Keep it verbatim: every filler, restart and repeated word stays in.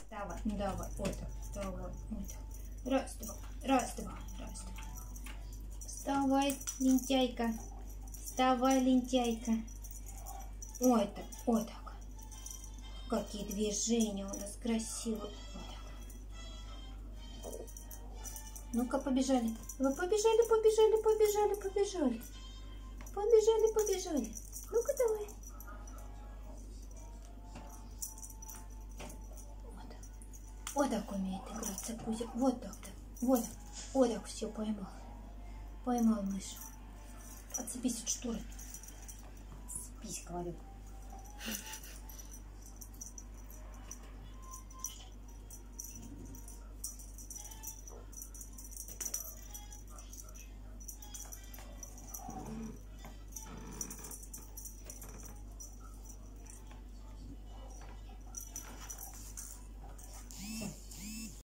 Давай, ну давай, вот так, давай, вот так. Раз, два, раз, два, раз, два. Вставай, лентяйка. Вставай, лентяйка. Ой, так, ой, так. Какие движения у нас красивые. Вот так. Ну-ка, побежали. Вы побежали, побежали, побежали, побежали. Побежали, побежали. Ну-ка, давай. Вот так. Вот так умеет играться Кузя. Вот так, так. Вот так. Вот так, все, поймал. Поймал мышь. Отцепись от шторы. Отцепись, говорю.